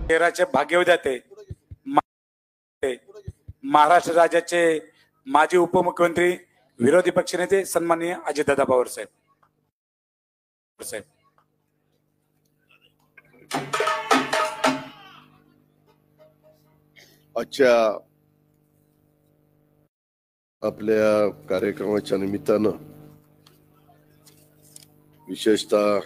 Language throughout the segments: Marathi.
शहराचे भाग्यविधाते महाराष्ट्र राज्याचे माजी उपमुख्यमंत्री विरोधी पक्षनेते सन्माननीय अजितदादा पवार साहेब। आजच्या आपल्या कार्यक्रमाच्या निमित्तानं विशेषतः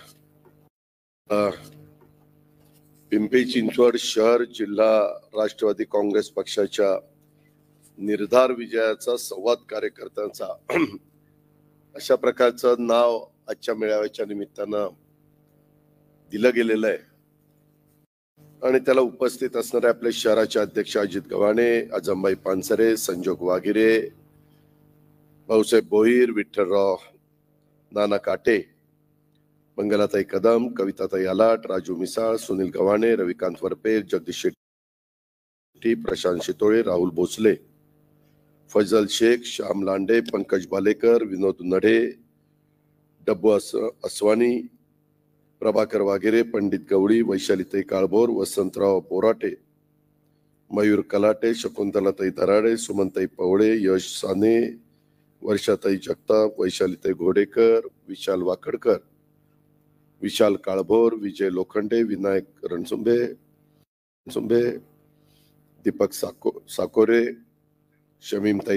पिंपरी चिंचवड शहर जिल्हा राष्ट्रवादी काँग्रेस पक्षाच्या निर्धार विजयाचा संवाद कार्यकर्त्यांचा अशा प्रकारचं नाव आजच्या मेळाव्याच्या निमित्तानं दिलं गेलेलं आहे आणि त्याला उपस्थित असणारे आपले शहराचे अध्यक्ष अजित गव्हाणे, अजमबाई पानसरे, संजोग वागिरे, भाऊसाहेब भोईर, विठ्ठलराव नाना काटे, मंगलाताई कदम, कविताताई आलाट, राजू मिसाळ, सुनील गव्हाणे, रविकांत वरपे, जगदीश शेट्टी, प्रशांत शितोळे, राहुल भोसले, फैजल शेख, श्याम लांडे, पंकज बालेकर, विनोद नढे, डब्बू असवानी, प्रभाकर वाघेरे, पंडित गवळी, वैशालीताई काळभोर, वसंतराव बोराटे, मयूर कलाटे, शकुंतलाताई दराडे, सुमनताई पवळे, यश साने, वर्षाताई जगताप, वैशालीताई घोडेकर, विशाल वाकडकर, विशाल काळभोर, विजय लोखंडे, विनायक रणसुंबे, दीपक साकोरे, शमीमताई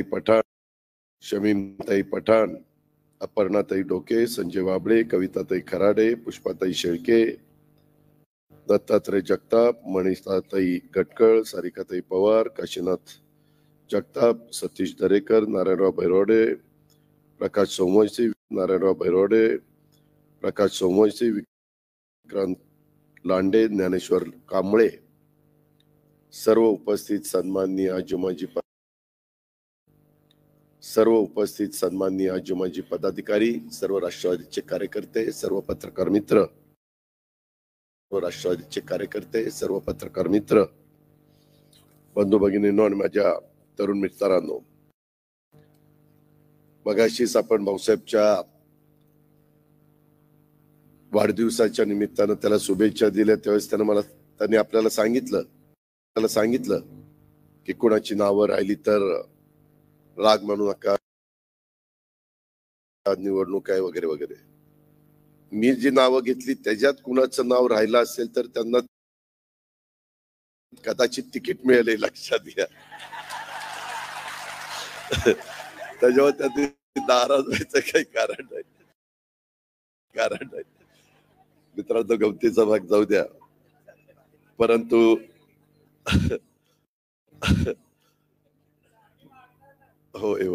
पठाण, अपर्णाताई डोके, संजय वाबळे, कविताताई खराडे, पुष्पाताई शेळके, दत्तात्रय जगताप, मनीषाताई गटकळ, सारिकाताई पवार, काशीनाथ जगताप, सतीश दरेकर, नारायणराव भैरवडे, प्रकाश सोमवंशी, नारायणराव भैरवडे, प्रकाश सोमवंशी, विक्रांत लांडे, ज्ञानेश्वर कांबळे, सर्व उपस्थित सन्माननीय आजी पदाधिकारी, सर्व राष्ट्रवादीचे कार्यकर्ते, सर्व पत्रकार मित्र, बंधू भगिनींनो आणि माझ्या तरुण मित्रांनो, मगाशीच आपण भाऊसाहेबच्या वाढदिवसाच्या निमित्तानं त्याला शुभेच्छा दिल्या त्यावेळेस त्यांनी आपल्याला सांगितलं की कोणाची नावं राहिली तर राग म्हणू नका, निवडणूक आहे वगैरे वगैरे. मी जी नावं घेतली त्याच्यात कुणाचं नाव राहिलं असेल तर त्यांना कदाचित तिकीट मिळेल हे लक्षात घ्या. त्याच्यावर त्यांनी नाराज व्हायचं काही कारण नाही. मित्रांनो, गमतीचा भाग जाऊ द्या, परंतु होय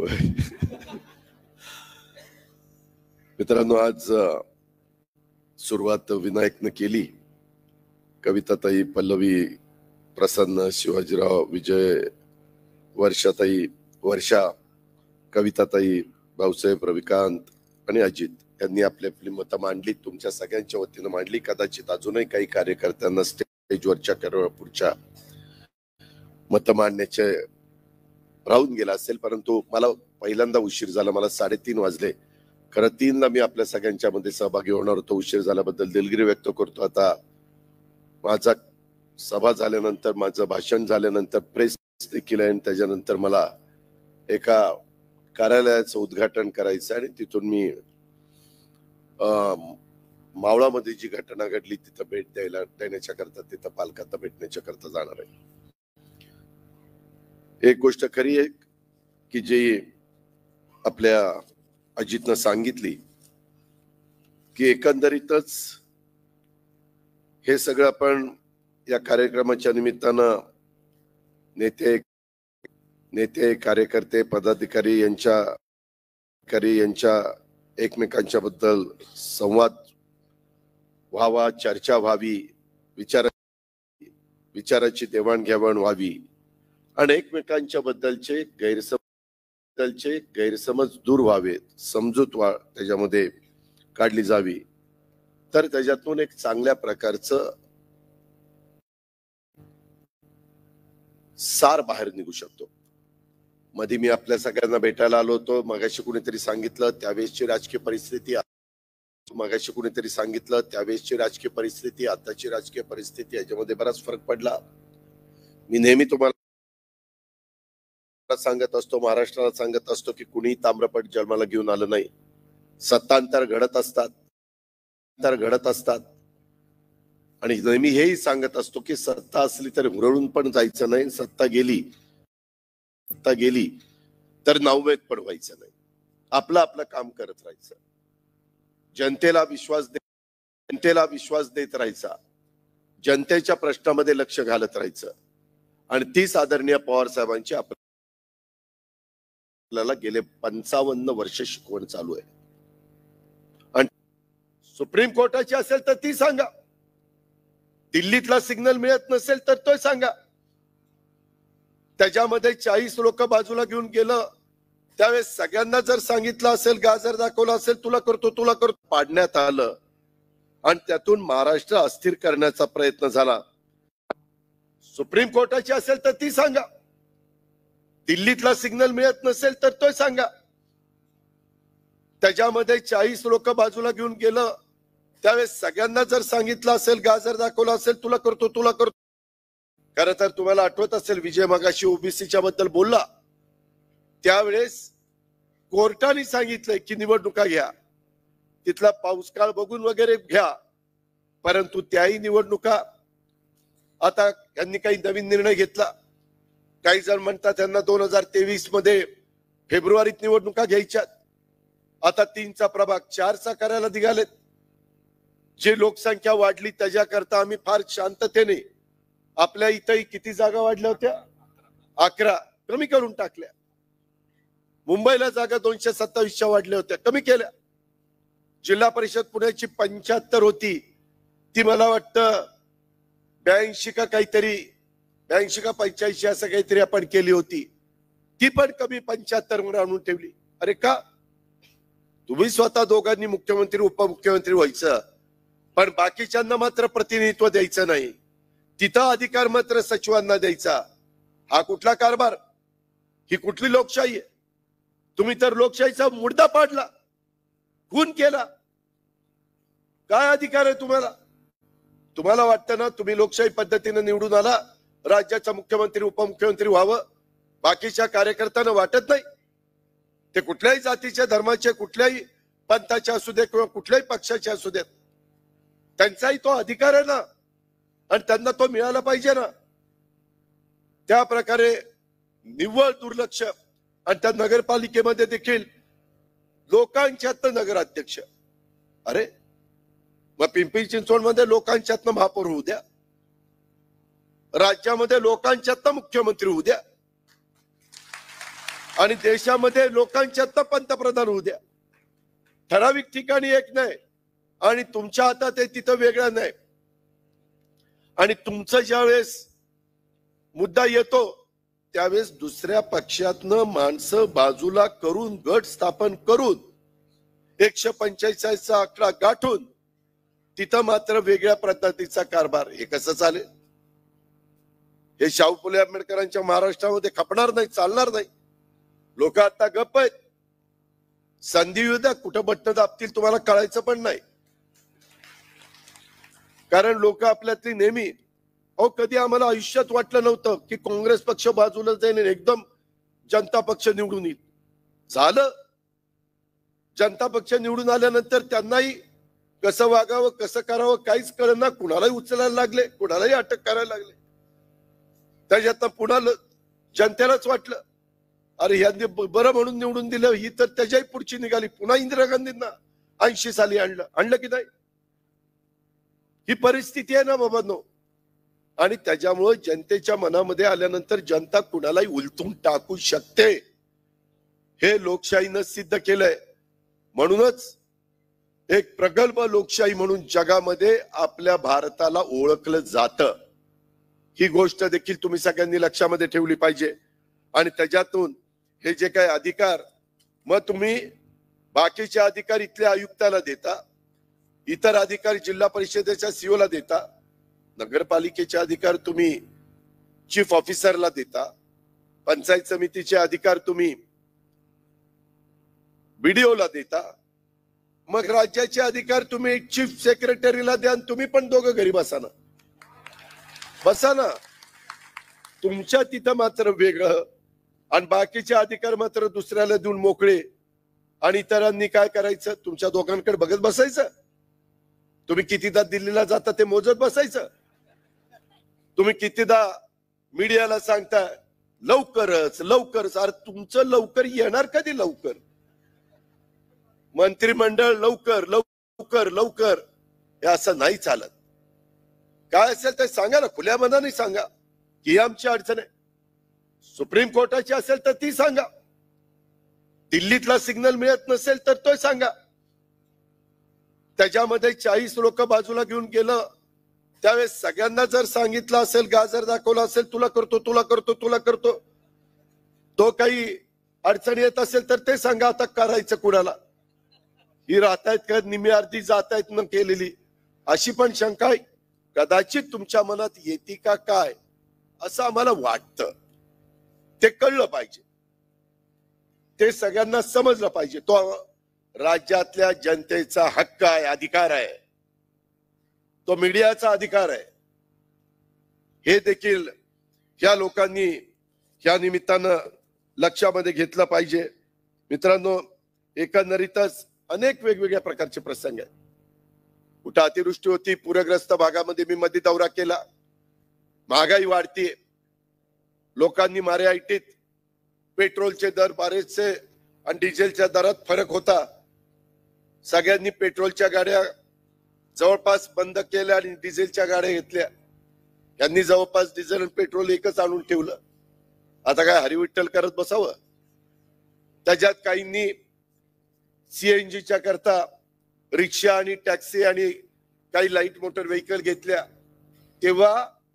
मित्रांनो, आज सुरुवात विनायकनं केली. कविताताई, पल्लवी, प्रसन्न, शिवाजीराव, विजय, वर्षा, कविताताई, भाऊसाहेब, रविकांत आणि अजित यांनी आपली आपली मतं मांडली. तुमच्या सगळ्यांच्या वतीनं मांडली. कदाचित अजूनही काही कार्यकर्त्यांना स्टेजवरच्या पुढच्या मतं मांडण्याचे राहून गेला असेल, परंतु मला पहिल्यांदा उशीर झाला. मला 3:30 वाजले. खरं 3ला मी आपल्या सगळ्यांच्या मध्ये सहभागी होणार होतो. उशीर झाल्याबद्दल दिलगिरी व्यक्त करतो. आता माझा सभा झाल्यानंतर, माझं भाषण झाल्यानंतर प्रेस देखील आहे आणि त्याच्यानंतर मला एका कार्यालयाचं उद्घाटन करायचं आणि तिथून मी मावळामध्ये जी घटना घडली तिथं भेट देण्याच्या करता, तिथं पालकांना भेटण्याच्या करता जाणार आहे. एक गोष्ट खरी आहे की जी आपल्या अजितनं सांगितली की एकंदरीतच हे सगळं आपण या कार्यक्रमाच्या निमित्तानं नेते, कार्यकर्ते, पदाधिकारी यांच्या एकमेकांच्या बद्दल संवाद व्हावा, चर्चा व्हावी, विचाराची देवाणघेवाण व्हावी आणि एकमेकांच्या बद्दलचे गैरसमज दूर व्हावेत, समजूत त्याच्यामध्ये काढली जावी, तर त्याच्यातून एक चांगल्या प्रकारचं सार बाहेर निघू शकतो. मध्ये मी आपल्या सगळ्यांना भेटायला आलो होतो. मगाशी कुणीतरी सांगितलं त्यावेळेसची राजकीय परिस्थिती मगाशी कुणीतरी सांगितलं त्यावेळेसची राजकीय परिस्थिती आताची राजकीय परिस्थिती याच्यामध्ये बराच फरक पडला. मी नेहमी तुम्हाला सांगत असतो, महाराष्ट्राला सांगत असतो की कुणी ताम्रपट जन्माला घेऊन आलं नाही. सत्तांतर घडत असतात आणि नेहमी हेही सांगत असतो की सत्ता असली तर हुरळून पण जायचं नाही, सत्ता गेली तर नाउमेद पण व्हायचं नाही. आपलं आपलं काम करत राहायचं, जनतेला विश्वास देत राहायचा, जनतेच्या प्रश्नामध्ये लक्ष घालत राहायचं. आणि तीच आदरणीय पवार साहेबांची आपल्याला गेले 55 वर्ष शिकवण चालू आहे. आणि सुप्रीम कोर्टाची असेल तर ती सांगा, दिल्लीतला सिग्नल मिळत नसेल तर तो सांगा. त्याच्यामध्ये 40 लोक बाजूला घेऊन गेलं त्यावेळेस सगळ्यांना जर सांगितलं असेल, गाजर दाखवला असेल, तुला करतो पाडण्यात आलं आणि त्यातून महाराष्ट्र अस्थिर करण्याचा प्रयत्न झाला. सुप्रीम कोर्टाची असेल तर ती सांगा, दिल्लीतला सिग्नल मिळत नसेल तर तो सांगा. त्याच्यामध्ये 40 लोक बाजूला घेऊन गेलं त्यावेळेस सगळ्यांना जर सांगितलं असेल, गाजर दाखवला असेल, तुला करतो. खरं तर तुम्हाला आठवत असेल विजय मगाशी ओबीसीच्या बद्दल बोलला त्यावेळेस कोर्टाने सांगितलंय की निवडणुका घ्या, तिथला पाऊस काळ बघून वगैरे घ्या, परंतु त्याही निवडणुका आता यांनी काही नवीन निर्णय घेतला. काही जण म्हणतात त्यांना 2023 मध्ये फेब्रुवारीत निवडणुका घ्यायच्यात. आता 3चा प्रभाग 4चा करायला निघालेत. जी लोकसंख्या वाढली त्याच्याकरता आम्ही फार शांततेने, आपल्या इथंही किती जागा वाढल्या होत्या, 11 कमी करून टाकल्या. मुंबईला जागा 227 वाढल्या होत्या, कमी केल्या. जिल्हा परिषद पुण्याची 75 होती, ती मला वाटतं 82 का काहीतरी, 82 का 85 असं काहीतरी आपण केली होती, ती पण कमी 75 वर आणून ठेवली. अरे का? तुम्ही स्वतः दोघांनी मुख्यमंत्री उपमुख्यमंत्री व्हायचं, पण बाकीच्यांना मात्र प्रतिनिधित्व द्यायचं नाही. तिथं अधिकार मात्र सचिवांना द्यायचा. हा कुठला कारभार? ही कुठली लोकशाही आहे? तुम्ही तर लोकशाहीचा मुर्दा पाडला, खून केला. काय अधिकार आहे तुम्हाला? तुम्हाला वाटतं ना तुम्ही लोकशाही पद्धतीने निवडून आला, राज्याचा मुख्यमंत्री उपमुख्यमंत्री व्हावं, बाकीच्या कार्यकर्त्यांना वाटत नाही? ते कुठल्याही जातीच्या धर्माचे, कुठल्याही पंथाचे असू दे किंवा कुठल्याही पक्षाचे असू देत, त्यांचाही तो अधिकार आहे ना, आणि त्यांना तो मिळाला पाहिजे ना. त्या प्रकारे निव्वळ दुर्लक्ष. आणि त्या नगरपालिकेमध्ये देखील लोकांच्यात नगराध्यक्ष. अरे मग पिंपरी चिंचवड मध्ये लोकांच्यात महापौर होऊ द्या, राज्यामध्ये लोकांच्यात मुख्यमंत्री होऊ द्या, आणि देशामध्ये लोकांच्यात पंतप्रधान होऊ द्या. ठराविक ठिकाणी एक नाही आणि तुमच्या हातात आहे तिथं वेगळं नाही. आणि तुमचं ज्यावेळेस मुद्दा येतो त्यावेळेस दुसऱ्या पक्षातनं माणसं बाजूला करून, गट स्थापन करून 145चा आकडा गाठून तिथं मात्र वेगळ्या पद्धतीचा कारभार. हे कसं चालेल? हे शाहू फुले आंबेडकरांच्या महाराष्ट्रामध्ये खपणार नाही, चालणार नाही. लोक आता गप्प आहेत. संधी युद्ध कुठं बटणं दाबतील तुम्हाला कळायचं पण नाही. कारण लोक आपल्यातली नेहमी, कधी आम्हाला आयुष्यात वाटलं नव्हतं की काँग्रेस पक्ष बाजूला जाईल एकदम जनता पक्ष निवडून येईल. झालं. जनता पक्ष निवडून आल्यानंतर त्यांनाही कसं वागावं, कसं करावं काहीच कळेना. कुणालाही उचलायला लागले, कुणालाही अटक करायला लागले. त्याच्यात पुन्हा जनतेलाच वाटलं अरे ह्यांनी बरं म्हणून निवडून दिलं, ही तर त्याच्याही पुढची निघाली. पुन्हा इंदिरा गांधींना 80 साली आणलं की नाही? ही परिस्थिती आहे ना बाबांनो. आणि त्याच्यामुळे जनतेच्या मनामध्ये आल्यानंतर जनता कुणालाही उलटून टाकू शकते, हे लोकशाहीनं सिद्ध केलंय. म्हणूनच एक प्रगल्भ लोकशाही म्हणून जगामध्ये आपल्या भारताला ओळखलं जातं. ही गोष्ट देखील तुम्ही सगळ्यांनी लक्षामध्ये ठेवली पाहिजे. आणि त्याच्यातून हे जे काही अधिकार, मग तुम्ही बाकीचे अधिकार इथल्या आयुक्ताला देता, इतर अधिकार जिल्हा परिषदेच्या सीओला देता, नगरपालिकेचे अधिकार तुम्ही चीफ ऑफिसरला देता, पंचायत समितीचे अधिकार तुम्ही बीडीओला देता. मग राज्याचे अधिकार तुम्ही चीफ सेक्रेटरीला द्या आणि तुम्ही पण दोघं घरी बसा ना तुमच्या तिथं मात्र वेगळं आणि बाकीचे अधिकार मात्र दुसऱ्याला देऊन मोकळे आणि इतरांनी काय करायचं तुमच्या दोघांकडे बघत बसायचं तुम्ही कितीदा दिल्लीला जाता ते मोजत बसायचं तुम्ही कितीदा मीडियाला सांगता लवकरच अरे तुमचं लवकर येणार कधी लवकर मंत्रिमंडळ लवकर हे असं नाही चालत काय असेल ते सांगा ना खुल्या मनाने सांगा की आमची अडचण आहे सुप्रीम कोर्टाची असेल तर ती सांगा दिल्लीतला सिग्नल मिळत नसेल तर तो सांगा त्याच्यामध्ये 40 लोक बाजूला घेऊन गेलं त्यावेळेस सगळ्यांना जर सांगितलं असेल गाजर दाखवला असेल तुला करतो तो काही अडचण येत असेल तर ते सांगा आता करायचं कुणाला ही राहतायत का निम्मी अर्धी जात आहेत न केलेली अशी पण शंका आहे कदाचित तुमच्या मनात येते का काय असं आम्हाला वाटतं ते कळलं पाहिजे ते सगळ्यांना समजलं पाहिजे तो राज्यातल्या जनतेचा हक्क आहे अधिकार आहे तो मीडियाचा अधिकार आहे हे देखील या लोकांनी या निमित्तानं लक्षामध्ये घेतलं पाहिजे मित्रांनो एकंदरीतच अनेक वेगवेगळ्या प्रकारचे प्रसंग आहेत कुठं अतिवृष्टी होती पूरग्रस्त भागामध्ये मी मध्ये दौरा केला महागाई वाढतीये लोकांनी मारेआयटीत पेट्रोलचे दर बरेचसे आणि डिझेलच्या दरात फरक होता सगळ्यांनी पेट्रोलच्या गाड्या जवळपास बंद केल्या आणि डिझेलच्या गाड्या घेतल्या यांनी जवळपास डिझेल आणि पेट्रोल एकच आणून ठेवलं आता काय हरिविठ्ठल करत बसावं त्याच्यात काहींनी सीएनजीच्या करता रिक्षा आणि टॅक्सी आणि काही लाईट मोटर व्हेकल घेतल्या तेव्हा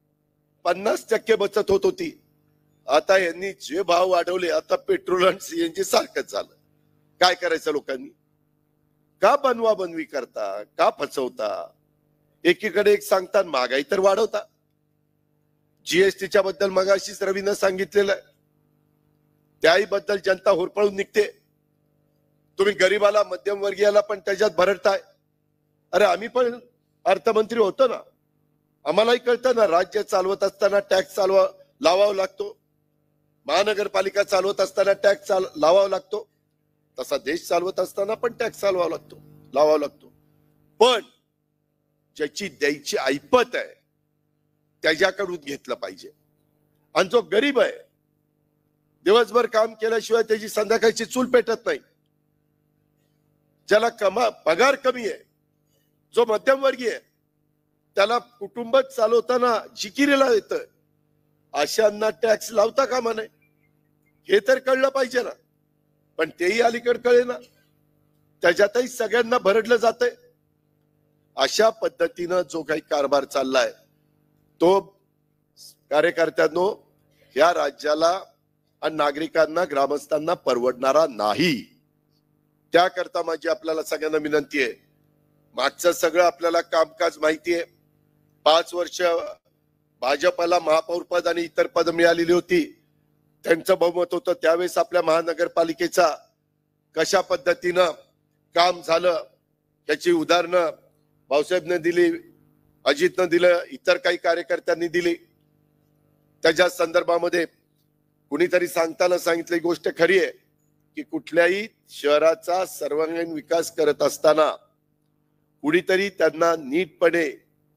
50% बचत होत होती आता यांनी जे भाव वाढवले आता पेट्रोल आणि सीएनजी सारखंच झालं काय करायचं लोकांनी का बनवाबनवी करता का फसवता एकीकडे एक सांगता महागाई तर वाढवता जीएसटीच्या बद्दल मगाशीच रवीनं सांगितलेलं आहे त्याही बद्दल जनता होरपळून निघते तुम्ही गरीबाला मध्यमवर्गीयाला पण त्याच्यात भरडताय अरे आम्ही पण अर्थमंत्री होतो ना आम्हालाही कळतं ना राज्य चालवत असताना टॅक्स लावावा लागतो महानगरपालिका चालवत असताना टॅक्स लावावा लागतो तसा देश चालवत असताना पण टॅक्स लावावा लागतो पण ज्याची द्यायची ऐपत आहे त्याच्याकडून घेतलं पाहिजे आणि जो गरीब आहे दिवसभर काम केल्याशिवाय त्याची संध्याकाळची चूल पेटत नाही ज्याला पगार कमी आहे जो मध्यमवर्गीय आहे त्याला कुटुंब चालवताना जिकिरीला येतं अशांना टॅक्स लावता कामा नये हे तर कळलं पाहिजे ना पण तेही अलीकडे कळेना त्याच्यातही सगळ्यांना भरडलं जातंय अशा पद्धतीनं जो काही कारभार चाललाय तो कार्यकर्त्यांनो या राज्याला आणि नागरिकांना ग्रामस्थांना परवडणारा नाही त्याकरता माझी आपल्याला सगळ्यांना विनंती आहे मागचं सगळं आपल्याला कामकाज माहिती आहे 5 वर्ष भाजपला महापौर पद आणि इतर पद मिळालेली होती त्यांचं बहुमत होतं त्यावेळेस आपल्या महानगरपालिकेचा कशा पद्धतीनं काम झालं याची उदाहरणं भाऊसाहेबने दिली अजितनं दिलं इतर काही कार्यकर्त्यांनी दिली त्याच्या संदर्भामध्ये कुणीतरी सांगताना सांगितली गोष्ट खरी आहे की कुठल्याही शहराचा सर्वांगीण विकास करत असताना कुणीतरी त्यांना नीटपणे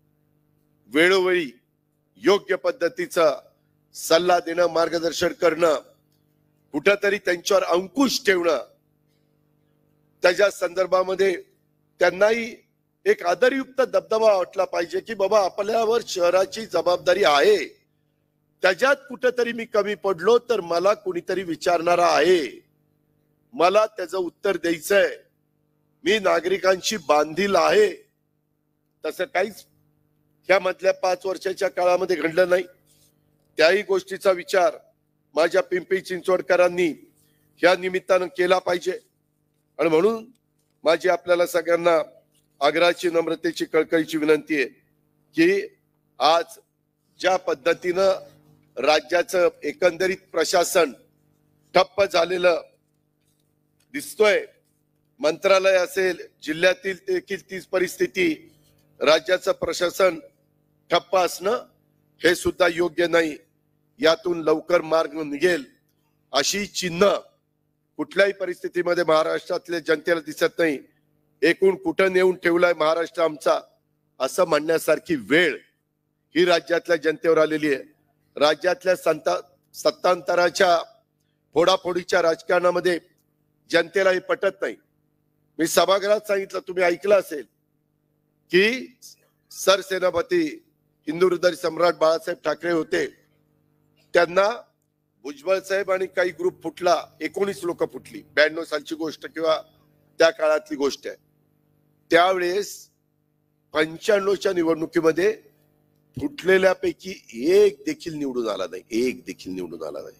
वेळोवेळी योग्य पद्धतीचा सल्ला देणं मार्गदर्शन करणं कुठंतरी त्यांच्यावर अंकुश ठेवणं त्याच्या संदर्भामध्ये त्यांनाही एक आदरयुक्त दबदबा वाटला पाहिजे की बाबा आपल्यावर शहराची जबाबदारी आहे त्याच्यात कुठंतरी मी कमी पडलो तर मला कुणीतरी विचारणारा आहे मला त्याचं उत्तर द्यायचंय मी नागरिकांशी बांधील आहे तसं काहीच ह्या मधल्या 5 वर्षाच्या काळामध्ये घडलं नाही त्याही गोष्टीचा विचार माझ्या पिंपरी चिंचवडकरांनी ह्या निमित्तानं केला पाहिजे आणि म्हणून माझी आपल्याला सगळ्यांना आग्रहाची नम्रतेची कळकळीची विनंती आहे की आज ज्या पद्धतीनं राज्याचं एकंदरीत प्रशासन ठप्प झालेलं दिसतोय मंत्रालय असेल, जिल्ह्यातील देखील तीच परिस्थिती, राज्याचं प्रशासन ठप्प असणं हे सुद्धा योग्य नाही. यातून लवकर मार्ग निघेल अशी चिन्ह कुठल्याही परिस्थितीमध्ये महाराष्ट्रातल्या जनतेला दिसत नाही. एकूण कुठं नेऊन ठेवलाय महाराष्ट्र आमचा असं म्हणण्यासारखी वेळ ही राज्यातल्या जनतेवर आलेली आहे. राज्यातल्या सत्तांतराच्या फोडाफोडीच्या राजकारणामध्ये जनतेला हे पटत नाही. मी सभागृहात सांगितलं, तुम्ही ऐकलं असेल की सरसेनापती हिंदू हृदय सम्राट बाळासाहेब ठाकरे होते, त्यांना भुजबळ साहेब आणि काही ग्रुप फुटला, 19 लोक फुटली. 92 सालची गोष्ट किंवा त्या काळातली गोष्ट आहे. त्यावेळेस 95च्या निवडणुकीमध्ये फुटलेल्यापैकी एक देखील निवडून आला नाही, एक देखील निवडून आला नाही.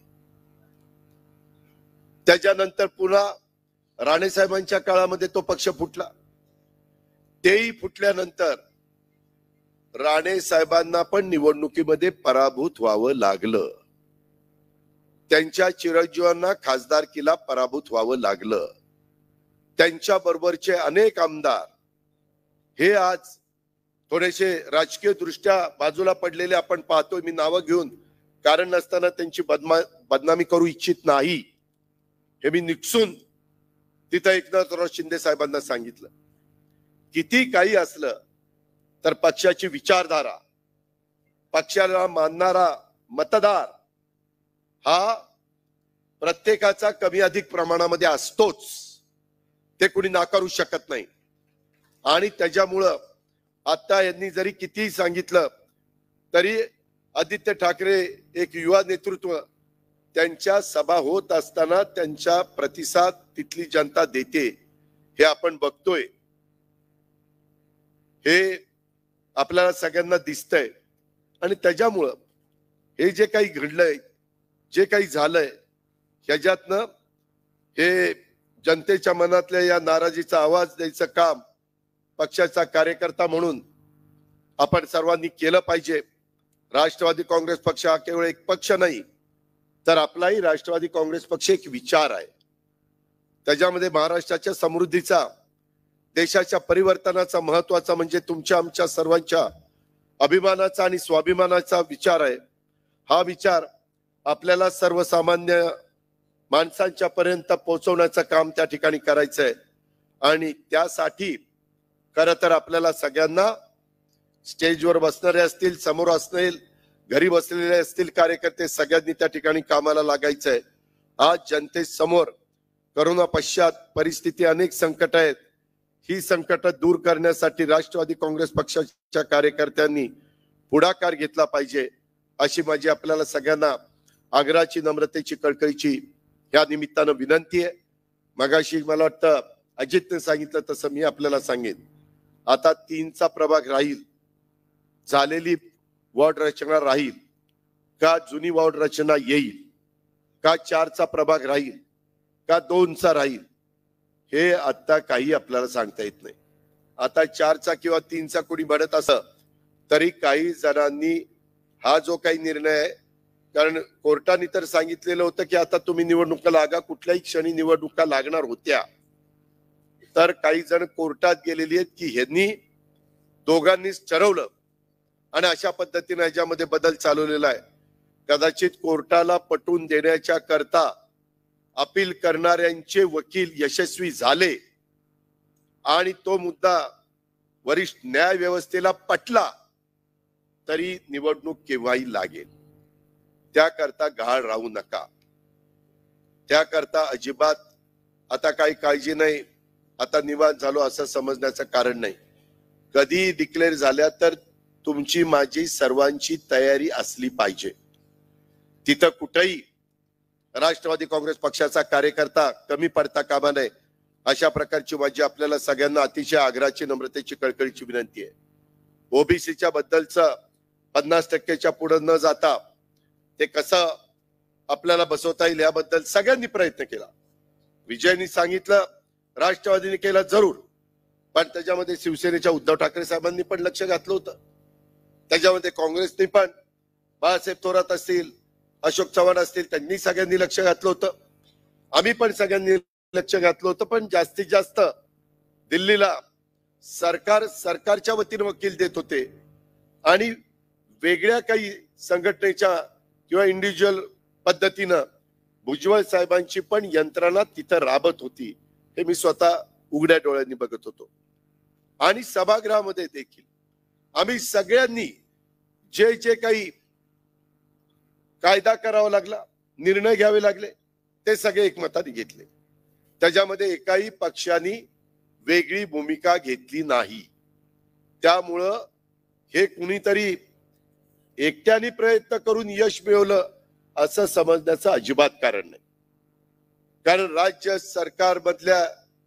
त्याच्यानंतर पुन्हा राणे साहेबांच्या काळामध्ये तो पक्ष फुटला. तेही फुटल्यानंतर राणे साहेबांना पण निवडणुकीमध्ये पराभूत व्हावं लागलं. त्यांच्या चिरंजीवांना खासदारकीला पराभूत व्हावं लागलं. त्यांच्या बरोबरचे अनेक आमदार हे आज थोडेसे राजकीय दृष्ट्या बाजूला पडलेले आपण पाहतोय. मी नावं घेऊन कारण नसताना त्यांची बदनामी करू इच्छित नाही. हे मी निक्षून तिथं एकनाथराव शिंदे साहेबांना सांगितलं. किती काही असलं तर पक्षाची विचारधारा, पक्षाला मानणारा मतदार हा प्रत्येकाचा कमी अधिक प्रमाणामध्ये असतोच, ते कुणी नाकारू शकत नाही. आणि त्याच्यामुळं आता यांनी जरी कितीही सांगितलं तरी आदित्य ठाकरे एक युवा नेतृत्व, त्यांच्या सभा होत असताना त्यांच्या प्रतिसाद तिथली जनता देते हे आपण बघतोय. हे आपल्याला सगळ्यांना दिसतंय. आणि त्याच्यामुळं हे जे काही घडलंय, जे काही झालंय, ह्याच्यातनं हे जनतेच्या मनातल्या या नाराजीचा आवाज द्यायचं काम पक्षाचा कार्यकर्ता म्हणून आपण सर्वांनी केलं पाहिजे. राष्ट्रवादी काँग्रेस पक्ष हा केवळ एक पक्ष नाही, तर आपलाही राष्ट्रवादी काँग्रेस पक्ष एक विचार आहे. त्याच्यामध्ये महाराष्ट्राच्या समृद्धीचा, देशाच्या परिवर्तनाचा महत्वाचा म्हणजे तुमच्या आमच्या सर्वांच्या अभिमानाचा आणि स्वाभिमानाचा विचार आहे. हा विचार आपल्याला सर्वसामान्य माणसांच्या पर्यंत पोहोचवण्याचं काम त्या ठिकाणी करायचंय. आणि त्यासाठी खरं तर आपल्याला सगळ्यांना स्टेजवर बसणारे असतील, समोर असतील, घरी बसलेले असतील कार्यकर्ते, सगळ्यांनी त्या ठिकाणी कामाला लागायचंय. आज जनतेसमोर करोना पश्चात परिस्थिती, अनेक संकट आहेत. ही संकट दूर करण्यासाठी राष्ट्रवादी काँग्रेस पक्षाच्या कार्यकर्त्यांनी पुढाकार घेतला पाहिजे, अशी माझी आपल्याला सगळ्यांना आग्रहाची, नम्रतेची, कळकळीची या निमित्तानं विनंती आहे. मगाशी मला वाटतं अजितने सांगितलं तसं मी आपल्याला सांगेन. आता 3चा प्रभाग राहील, झालेली वॉर्ड रचना राहील का, जुनी वॉर्ड रचना येईल का, 4चा प्रभाग राहील का, 2चा राहील, हे आता काही आपल्याला सांगता येत नाही. आता 4चा किंवा 3चा कोणी म्हणत असं तरी काही जणांनी हा जो काही निर्णय आहे, कारण कोर्टाने तर सांगितलेलं होतं की आता तुम्ही निवडणुका लागा, कुठल्याही क्षणी निवडणुका लागणार होत्या. तर काही जण कोर्टात गेलेली आहेत की ह्यांनी दोघांनीच ठरवलं आणि अशा पद्धतीने याच्यामध्ये बदल चालवलेला आहे. कदाचित कोर्टाला पटवून देण्याच्या करता अपील करणाऱ्यांचे वकील यशस्वी झाले आणि तो मुद्दा वरिष्ठ न्याय व्यवस्थेला पटला तरी निवडणूक केव्हाही लागेल. त्याकरता गहाळ राहू नका. त्याकरता अजिबात आता काही काळजी नाही, आता निवांत झालो असं समजण्याचं कारण नाही. कधी डिक्लेअर झाल्या तर तुमची माझी सर्वांची तयारी असली पाहिजे. तिथं कुठेही राष्ट्रवादी काँग्रेस पक्षाचा कार्यकर्ता कमी पडता कामा नये, अशा प्रकारची माझी आपल्याला सगळ्यांना अतिशय आग्रहाची, नम्रतेची, कळकळीची विनंती आहे. ओबीसीच्या बद्दलचं 50%च्या पुढे न जाता ते कसं आपल्याला बसवता येईल याबद्दल सगळ्यांनी प्रयत्न केला. विजयनी सांगितलं, राष्ट्रवादीने केला जरूर, पण त्याच्यामध्ये शिवसेनेच्या उद्धव ठाकरे साहेबांनी पण लक्ष घातलं होतं. त्याच्यामध्ये काँग्रेसने पण, बाळासाहेब थोरात असतील, अशोक चव्हाण असतील, त्यांनी सगळ्यांनी लक्ष घातलं होतं. आम्ही पण सगळ्यांनी लक्ष घातलं होतं, पण जास्तीत जास्त दिल्लीला सरकारच्या वतीने वकील देत होते आणि वेगळ्या काही संघटनेच्या किंवा इंडिव्हिज्युअल पद्धतीनं भुजबळ साहेबांची पण यंत्रणा तिथं राबत होती. हे मी स्वतः उघड्या डोळ्यांनी बघत होतो. आणि सभागृहामध्ये देखील आम्ही सगळ्यांनी जे जे काही कायदा करावा लागला, निर्णय घ्यावे लागले, ते सगळे एकमताने घेतले. त्याच्यामध्ये एकाही पक्षाने वेगळी भूमिका घेतली नाही. त्यामुळं हे कुणीतरी एकट्याने प्रयत्न करून यश मिळवलं असं समजण्याचं अजिबात कारण नाही. कारण राज्य सरकार मधल्या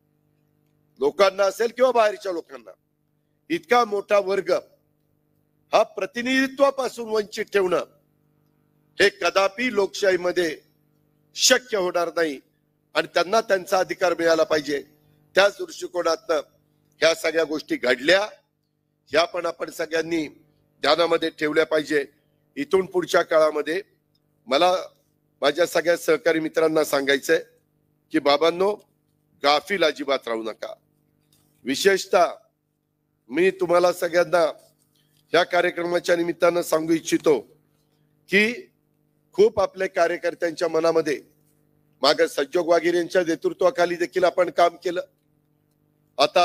लोकांना असेल किंवा बाहेरच्या लोकांना इतका मोठा वर्ग हा प्रतिनिधित्वापासून वंचित ठेवणं हे कदापि लोकशाहीमध्ये शक्य होणार नाही आणि त्यांना त्यांचा अधिकार मिळाला पाहिजे. त्याच दृष्टिकोनातनं ह्या सगळ्या गोष्टी घडल्या, ह्या पण आपण सगळ्यांनी ध्यानामध्ये ठेवल्या पाहिजे. इथून पुढच्या काळामध्ये मला माझ्या सगळ्या सहकारी मित्रांना सांगायचंय की बाबांनो, गाफील अजिबात राहू नका. विशेषतः मी तुम्हाला सगळ्यांना या कार्यक्रमाच्या निमित्तानं सांगू इच्छितो की खूप आपल्या कार्यकर्त्यांच्या मनामध्ये मागे सज्जोग वागीर यांच्या नेतृत्वाखाली देखील आपण काम केलं. आता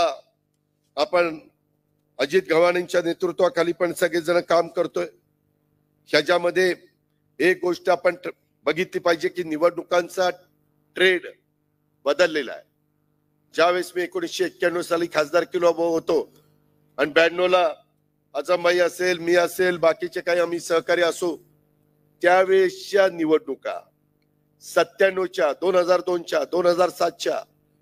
आपण अजित गव्हाणेंच्या नेतृत्वाखाली पण सगळेजण काम करतोय. ह्याच्यामध्ये एक गोष्ट आपण बघितली पाहिजे की निवडणुकांचा ट्रेड बदललेला आहे. ज्यावेळेस मी 1991 साली खासदारकीला उभा होतो आणि 92ला आझमभाई असेल, मी असेल, बाकीचे काही आम्ही सहकारी असो, त्यावेळेसच्या निवडणुका 97च्या, 2002च्या, 2007च्या,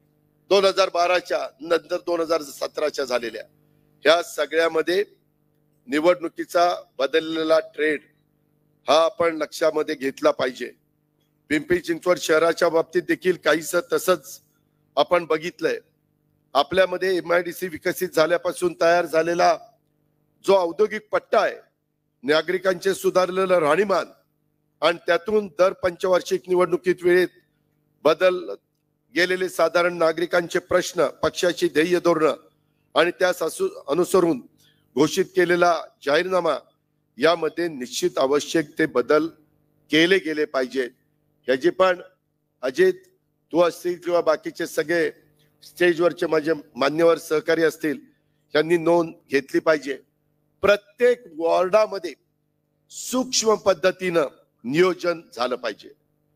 2012च्या, नंतर 2017च्या झालेल्या, ह्या सगळ्यामध्ये निवडणुकीचा बदललेला ट्रेड हा आपण लक्षामध्ये घेतला पाहिजे. पिंपरी चिंचवड शहराच्या बाबतीत देखील काहीसं तसंच आपण बघितलंय. आपल्यामध्ये MIDC विकसित झाल्यापासून तयार झालेला जो औद्योगिक पट्टा आहे, नागरिकांचे सुधारलेलं राहणीमान आणि त्यातून दर पंचवार्षिक निवडणुकीत वेळेत बदल गेलेले साधारण नागरिकांचे प्रश्न, पक्षाची ध्येय धोरणं आणि त्यास अनुसरून घोषित केलेला जाहीरनामा, यामध्ये निश्चित आवश्यक ते बदल केले गेले पाहिजे. ह्याची पण अजित तू असतील किंवा बाकीचे सगळे स्टेजवरचे माझे मान्यवर सहकारी असतील, यांनी नोंद घेतली पाहिजे. प्रत्येक वॉर्डामध्ये सूक्ष्म पद्धतीनं नियोजन झालं पाहिजे.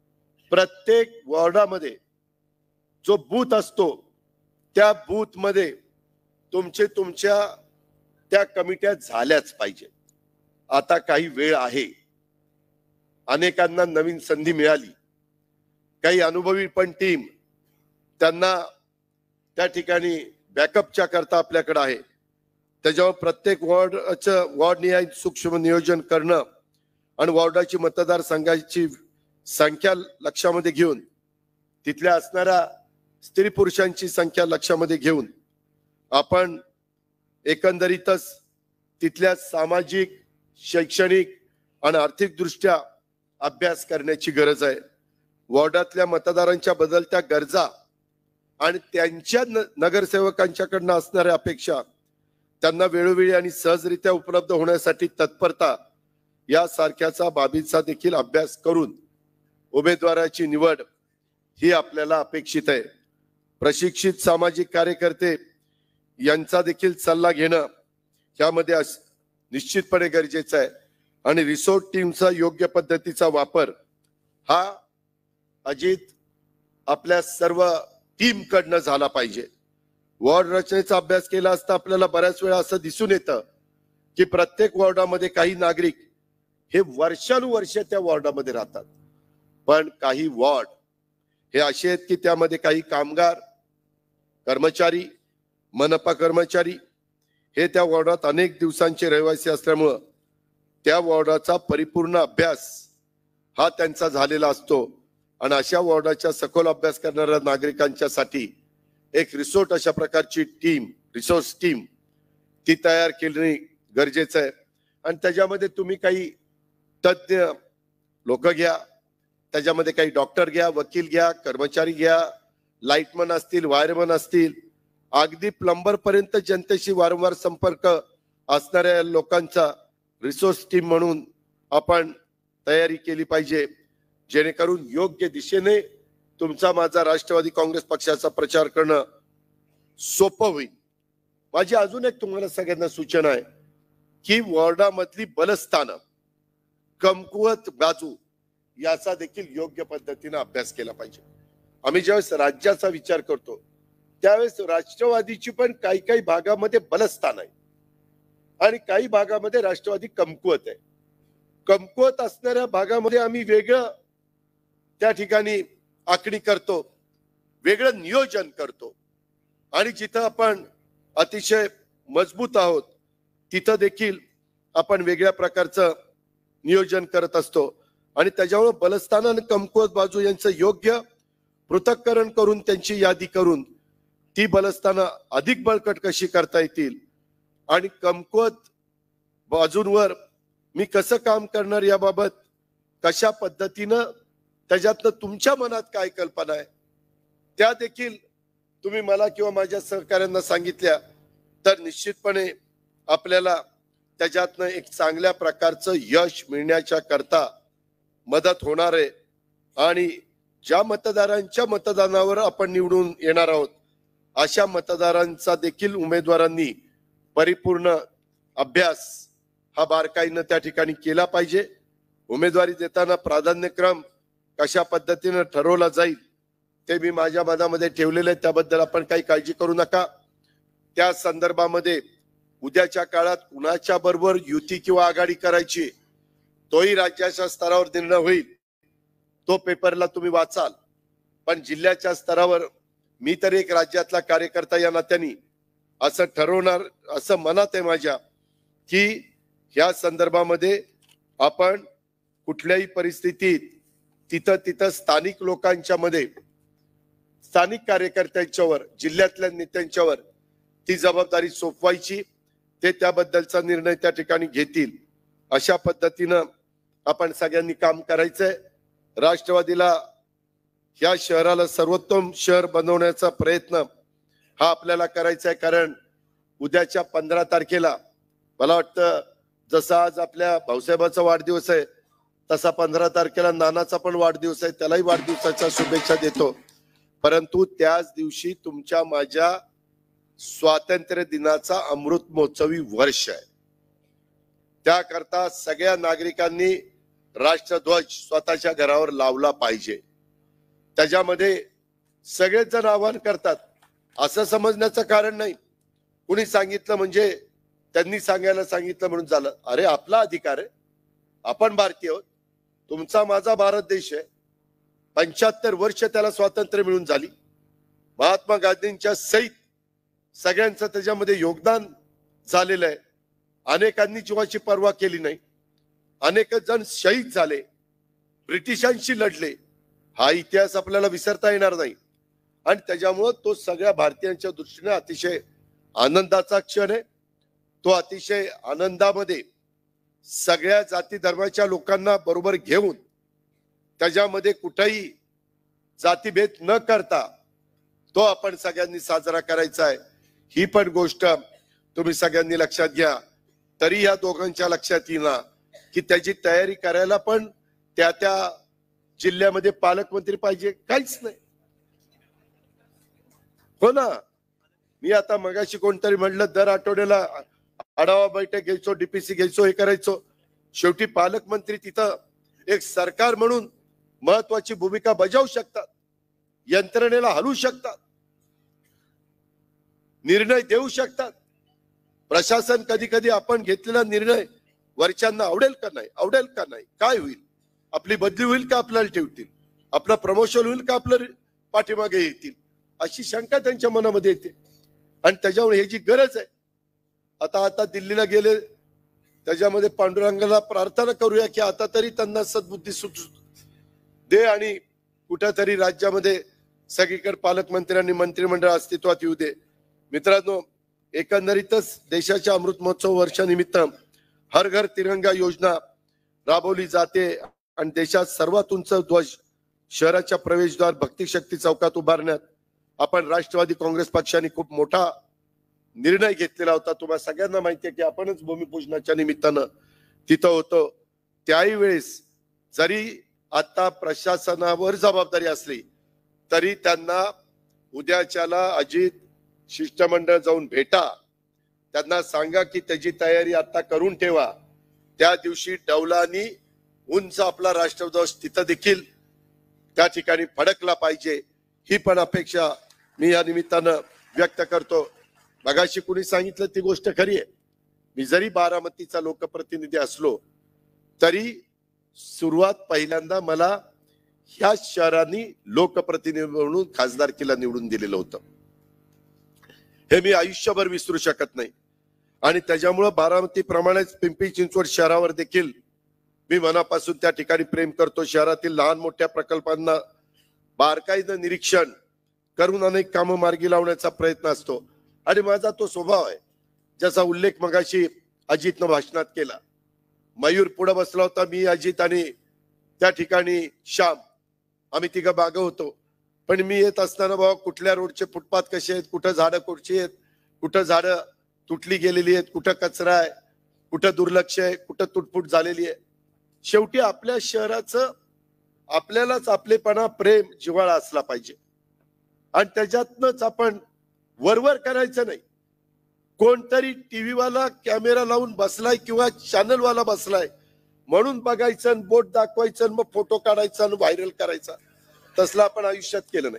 प्रत्येक वॉर्डामध्ये जो बूथ असतो त्या बूथ मध्ये तुमच्या त्या कमिट्या झाल्याच पाहिजे. आता काही वेळ आहे, अनेकांना नवीन संधी मिळाली, काही अनुभवी पण टीम त्यांना त्या ठिकाणी बॅकअपच्या करता आपल्याकडे आहे. त्याच्यावर प्रत्येक वॉर्ड निहाय सूक्ष्म नियोजन करणं आणि वॉर्डाची मतदारसंघाची संख्या लक्षामध्ये घेऊन, तिथल्या असणाऱ्या स्त्री पुरुषांची संख्या लक्षामध्ये घेऊन आपण एकंदरीतच तिथल्या सामाजिक, शैक्षणिक आणि आर्थिक दृष्ट्या अभ्यास करण्याची गरज आहे. वॉर्डातल्या मतदारांच्या बदलत्या गरजा आणि त्यांच्या नगरसेवकांच्याकडनं असणाऱ्या अपेक्षा, त्यांना वेळोवेळी आणि सहजरित्या उपलब्ध होण्यासाठी तत्परता, यासारख्याचा बाबीचा देखील अभ्यास करून उमेदवाराची निवड ही आपल्याला अपेक्षित आहे. प्रशिक्षित सामाजिक कार्यकर्ते यांचा देखील सल्ला घेणं यामध्ये निश्चितपणे गरजेचं आहे. आणि रिसोर्ट टीमचा योग्य पद्धतीचा वापर हा अजित आपल्या सर्व टीम कडनं झाला पाहिजे. वॉर्ड रचनेचा अभ्यास केला असता आपल्याला बऱ्याच वेळा असं दिसून येतं की प्रत्येक वॉर्डामध्ये काही नागरिक हे वर्षानुवर्ष त्या वॉर्डामध्ये राहतात, पण काही वॉर्ड हे असे आहेत की त्यामध्ये काही कामगार, कर्मचारी, मनपा कर्मचारी हे त्या वॉर्डात अनेक दिवसांचे रहिवासी असल्यामुळं त्या वॉर्डाचा परिपूर्ण अभ्यास हा त्यांचा झालेला असतो. आणि अशा वॉर्डाच्या सखोल अभ्यास करणाऱ्या नागरिकांच्यासाठी एक रिसोर्ट अशा प्रकारची टीम, रिसोर्स टीम ती तयार केली गरजेचं आहे. आणि त्याच्यामध्ये तुम्ही काही तज्ञ लोक घ्या, त्याच्यामध्ये काही डॉक्टर घ्या, वकील घ्या, कर्मचारी घ्या, लाईटमन असतील, वायरमन असतील, अगदी प्लंबर पर्यंत जनतेशी वारंवार संपर्क असणाऱ्या लोकांचा रिसोर्स टीम म्हणून आपण तयारी केली पाहिजे, जेणेकरून योग्य दिशेने तुमचा माझा राष्ट्रवादी काँग्रेस पक्षाचा प्रचार करणं सोपं होईल. माझी अजून एक तुम्हाला सगळ्यांना सूचना आहे की वॉर्डामधली बलस्थानं, कमकुवत बाजू याचा देखील योग्य पद्धतीने अभ्यास केला पाहिजे. आम्ही ज्यावेळेस राज्याचा विचार करतो त्यावेळेस राष्ट्रवादीची पण काही काही भागामध्ये बलस्थान आहे आणि काही भागामध्ये राष्ट्रवादी कमकुवत आहे. कमकुवत असणाऱ्या भागामध्ये आम्ही वेगळं त्या ठिकाणी आखणी करतो, वेगळं नियोजन करतो आणि जिथं आपण अतिशय मजबूत आहोत तिथं देखील आपण वेगळ्या प्रकारचं नियोजन करत असतो आणि त्याच्यामुळे बलस्थान आणि कमकुवत बाजू यांचं योग्य पृथक्करण करून त्यांची यादी करून ती बलस्थानं अधिक बळकट कशी करता येतील आणि कमकुवत बाजूंवर मी कसं काम करणार याबाबत कशा पद्धतीनं त्याच्यातनं तुमच्या मनात काय कल्पना आहे त्या देखील तुम्ही मला किंवा माझ्या सहकाऱ्यांना सांगितल्या तर निश्चितपणे आपल्याला त्याच्यातनं एक चांगल्या प्रकारचं यश मिळण्याच्या करता मदत होणार आहे आणि ज्या मतदारांच्या मतदानावर आपण निवडून येणार आहोत अशा मतदारांचा देखील उमेदवारांनी परिपूर्ण अभ्यास हा बारकाईनं त्या ठिकाणी केला पाहिजे. उमेदवारी देताना प्राधान्यक्रम कशा पद्धतीने ठरवला जाईल ते मी माझ्या मनामध्ये ठेवलेले आहे, त्याबद्दल आपण काही काळजी करू नका. त्या संदर्भामध्ये उद्याच्या काळात कुणाच्या बरोबर युती किंवा आघाडी करायची तोही राज्याच्या स्तरावर निर्णय होईल, तो पेपरला तुम्ही वाचाल. पण जिल्ह्याच्या स्तरावर मी तर एक राज्यातला कार्यकर्ता या नात्याने असं ठरवणार असं मनात आहे माझ्या की ह्या संदर्भामध्ये आपण कुठल्याही परिस्थितीत तिथं स्थानिक लोकांच्या मध्ये, स्थानिक कार्यकर्त्यांच्यावर, जिल्ह्यातल्या नेत्यांच्यावर ती जबाबदारी सोपवायची, ते त्याबद्दलचा निर्णय त्या ठिकाणी घेतील. अशा पद्धतीनं आपण सगळ्यांनी काम करायचंय. राष्ट्रवादीला या शहराला सर्वोत्तम शहर बनवण्याचा प्रयत्न हा आपल्याला करायचा आहे. कारण उद्याच्या 15 तारखेला मला वाटतं जसं आज आपल्या भाऊसाहेबाचा वाढदिवस आहे तसा 15 तारखेला नानाचा पण वाढदिवस आहे, त्यालाही वाढदिवसाच्या शुभेच्छा देतो. परंतु त्याच दिवशी तुमच्या माझ्या स्वातंत्र्य दिनाचा अमृत महोत्सवी वर्ष आहे. त्याकरता सगळ्या नागरिकांनी राष्ट्रध्वज स्वतःच्या घरावर लावला पाहिजे. त्याच्यामध्ये सगळेच जण आवाहन करतात असं समजण्याचं कारण नाही. कुणी सांगितलं म्हणजे त्यांनी सांगायला सांगितलं म्हणून झालं. अरे आपला अधिकार आहे, आपण भारतीय आहोत, तुमचा माझा भारत देश आहे. 75 वर्ष त्याला स्वातंत्र्य मिळून झाली. महात्मा गांधींच्या सहित सगळ्यांचं त्याच्यामध्ये योगदान झालेलं आहे. अनेकांनी जीवाची पर्वा केली नाही, अनेक जण शहीद झाले, ब्रिटिशांशी लढले. हा इतिहास आपल्याला विसरता येणार नाही आणि त्याच्यामुळं तो सगळ्या भारतीयांच्या दृष्टीने अतिशय आनंदाचा क्षण आहे. तो अतिशय आनंदामध्ये सगळ्या जाती धर्माच्या लोकांना बरोबर घेऊन त्याच्यामध्ये कुठेही जातीभेद न करता तो आपण सगळ्यांनी साजरा करायचा आहे. ही पण गोष्ट तुम्ही सगळ्यांनी लक्षात घ्या. तरी या दोघांच्या लक्षात येईना की त्याची तयारी करायला पण त्या त्या जिल्ह्यामध्ये पालकमंत्री पाहिजे, काहीच नाही. हो ना, मी आता मगाशी कोणतरी म्हणलं दर आठवड्याला आढावा बैठक घ्यायचो, डीपीसी घ्यायचो, हे करायचो. शेवटी पालकमंत्री तिथं एक सरकार म्हणून महत्वाची भूमिका बजावू शकतात, यंत्रणेला हलवू शकतात, निर्णय देऊ शकतात. प्रशासन कधी कधी आपण घेतलेला निर्णय वरच्यांना आवडेल का नाही, आवडेल का नाही, काय होईल, आपली बदली होईल का आपल्याला ठेवतील, आपलं प्रमोशन होईल का आपलं पाठीमागे येतील, अशी शंका त्यांच्या मनामध्ये येते. आणि त्याच्यामुळे ह्याची गरज आहे. आता दिल्लीला गेले, त्याच्यामध्ये पांडुरंगाला प्रार्थना करूया की आता तरी त्यांना सद्बुद्धी सुचू दे आणि कुठेतरी राज्यामध्ये सगळीकडे पालकमंत्र्यांनी मंत्रिमंडळ अस्तित्वात येऊ दे. मित्रांनो, एकंदरीतच देशाच्या अमृत महोत्सव वर्षानिमित्त हर घर तिरंगा योजना राबवली जाते आणि देशात सर्वात उंच ध्वज शहराच्या प्रवेशद्वार भक्ती शक्ती चौकात उभारण्यात आपण राष्ट्रवादी काँग्रेस पक्षाने खूप मोठा निर्णय घेतलेला होता. तुम्हाला सगळ्यांना माहिती आहे की आपणच भूमिपूजनाच्या निमित्तानं तिथं होतो. त्याही वेळेस जरी आता प्रशासनावर जबाबदारी असली तरी त्यांना उद्याच्याला अजित शिष्टमंडळ जाऊन भेटा, त्यांना सांगा की त्याची तयारी आता करून ठेवा. त्या दिवशी डौलानी उंच आपला राष्ट्रध्वज तिथं देखील त्या ठिकाणी फडकला पाहिजे, ही पण अपेक्षा मी या निमित्तानं व्यक्त करतो. मगाशी कुणी सांगितलं ती गोष्ट खरी आहे. मी जरी बारामतीचा लोकप्रतिनिधी असलो तरी सुरुवात पहिल्यांदा मला ह्या शहरांनी लोकप्रतिनिधी म्हणून खासदारकीला निवडून दिलेलं होतं. हे मी आयुष्यभर विसरू शकत नाही. आणि त्याच्यामुळं बारामती प्रमाणेच पिंपरी चिंचवड शहरावर देखील मी मनापासून त्या ठिकाणी प्रेम करतो. शहरातील लहान मोठ्या प्रकल्पांना बारकाईनं निरीक्षण करून अनेक कामं मार्गी लावण्याचा प्रयत्न असतो. आणि माझा तो स्वभाव आहे, ज्याचा उल्लेख मगाशी अजितनं भाषणात केला. मयूर पुढे बसला होता, मी अजित आणि त्या ठिकाणी श्याम, आम्ही तिघं मागं होतो. पण मी येत असताना बाबा कुठल्या रोडचे फुटपाथ कसे आहेत, कुठं झाडं कुठची आहेत, कुठं झाडं तुटली गेलेली आहेत, कुठं कचरा आहे, कुठं दुर्लक्ष आहे, कुठं तुटफुट झालेली आहे. शेवटी आपल्या शहराचं आपल्यालाच आपलेपणा, प्रेम, जिव्हाळा असला पाहिजे. आणि त्याच्यातनच आपण वरवर करायचं नाही. कोणतरी टीव्ही वाला कॅमेरा लावून बसलाय किंवा चॅनल वाला बसलाय म्हणून बघायचं, बोट दाखवायचं, मग फोटो काढायचा आणि व्हायरल करायचा. तसलं आपण आयुष्यात केलं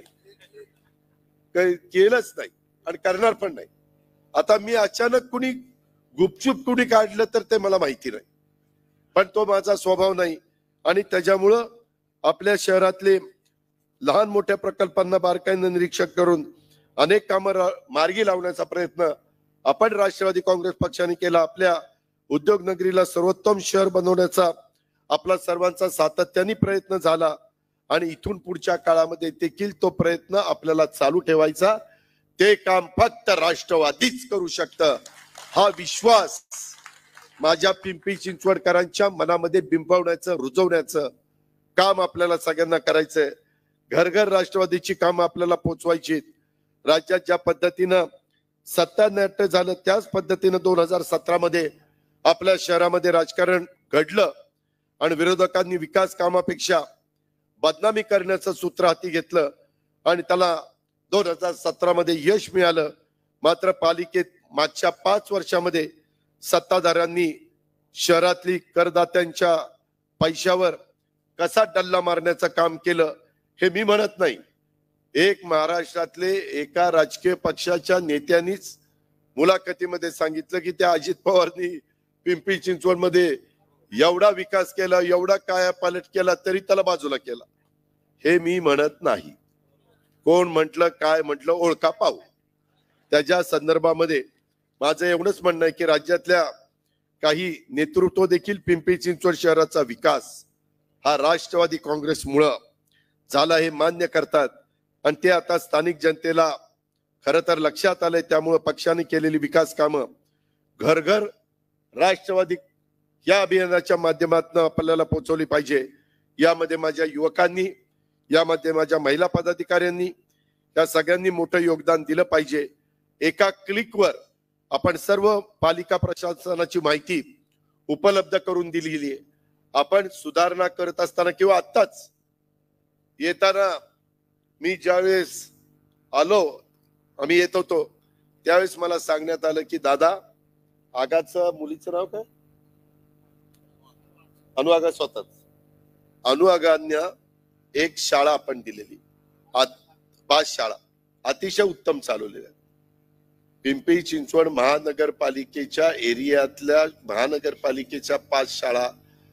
नाही, केलंच नाही आणि करणार पण नाही. आता मी अचानक कुणी गुपचूप कुणी काढलं तर ते मला माहिती नाही, पण तो माझा स्वभाव नाही. आणि त्याच्यामुळं आपल्या शहरातले लहान मोठ्या प्रकल्पांना बारकाईनं निरीक्षण करून अनेक कामं मार्गी लावण्याचा प्रयत्न आपण राष्ट्रवादी काँग्रेस पक्षाने केला. आपल्या उद्योग नगरीला सर्वोत्तम शहर बनवण्याचा आपला सर्वांचा सातत्याने प्रयत्न झाला आणि इथून पुढच्या काळामध्ये देखील तो प्रयत्न आपल्याला चालू ठेवायचा. ते काम फक्त राष्ट्रवादीच करू शकतं, हा विश्वास माझ्या पिंपरी चिंचवडकरांच्या मनामध्ये बिंबवण्याचं, रुजवण्याचं काम आपल्याला सगळ्यांना करायचंय. घर घर राष्ट्रवादीची कामं आपल्याला पोचवायची. राज्यात ज्या पद्धतीनं सत्तानाट्य झालं त्याच पद्धतीनं 2017 मध्ये आपल्या शहरामध्ये राजकारण घडलं आणि विरोधकांनी विकास कामापेक्षा बदनामी करण्याचं सूत्र हाती घेतलं आणि त्याला 2017 मध्ये यश मिळालं. मात्र पालिकेत मागच्या 5 वर्षामध्ये सत्ताधाऱ्यांनी शहरातली करदात्यांच्या पैशावर कसा डल्ला मारण्याचं काम केलं हे मी म्हणत नाही. एक महाराष्ट्रातले एका राजकीय पक्षाच्या नेत्यांनीच मुलाखतीमध्ये सांगितलं की त्या अजित पवारनी पिंपरी चिंचवड मध्ये एवढा विकास केला, एवढा कायापालट केला तरी त्याला बाजूला केला. हे मी म्हणत नाही. कोण म्हटलं, काय म्हटलं, ओळखा पाहू. त्याच्या संदर्भामध्ये माझं एवढंच म्हणणं आहे की राज्यातल्या काही नेतृत्व देखील पिंपरी चिंचवड शहराचा विकास हा राष्ट्रवादी काँग्रेसमुळं झाला हे मान्य करतात आणि ते आता स्थानिक जनतेला खरं तर लक्षात आलंय. त्यामुळे पक्षाने केलेली विकास कामं घर घर राष्ट्रवादी या अभियानाच्या माध्यमातून आपल्याला पोहोचवली पाहिजे. यामध्ये माझ्या युवकांनी, यामध्ये माझ्या महिला पदाधिकाऱ्यांनी, या सगळ्यांनी मोठं योगदान दिलं पाहिजे. एका क्लिकवर आपण सर्व पालिका प्रशासनाची माहिती उपलब्ध करून दिलेली आहे. आपण सुधारणा करत असताना किंवा आत्ताच येताना मी ज्यावेळेस आलो, आम्ही येत होतो त्यावेळेस मला सांगण्यात आलं की दादा, आगाचं मुलीचं नाव काय, अनुआगा, स्वतःच अनुआगांना एक शाळा आपण दिलेली, 5 शाळा अतिशय उत्तम चालवलेल्या. पिंपरी चिंचवड महानगरपालिकेच्या एरियातल्या महानगरपालिकेच्या 5 शाळा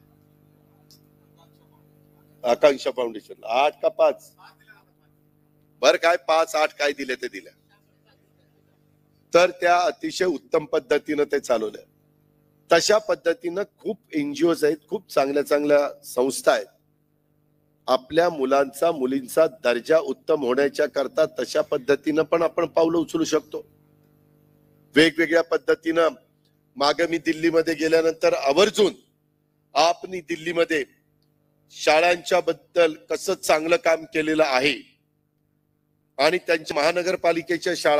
आकांक्षा फाउंडेशन 8 का 5 बर काय 5, 8 काय दिले ते दिले. तर त्या अतिशय उत्तम पद्धतीनं ते चालवलं. तशा पद्धतीनं खूप एनजीओज आहेत, खूप चांगल्या चांगल्या संस्था आहेत. आपल्या मुलांचा, मुलींचा दर्जा उत्तम होण्याच्या करता तशा पद्धतीनं पण आपण पावलं उचलू शकतो. वेगवेगळ्या पद्धतीनं मागे मी दिल्लीमध्ये गेल्यानंतर आवर्जून आपनी दिल्लीमध्ये शाळांच्या बद्दल कसं चांगलं काम केलेलं आहे आणि त्यांच्या महानगरपालिकेच्या शाळा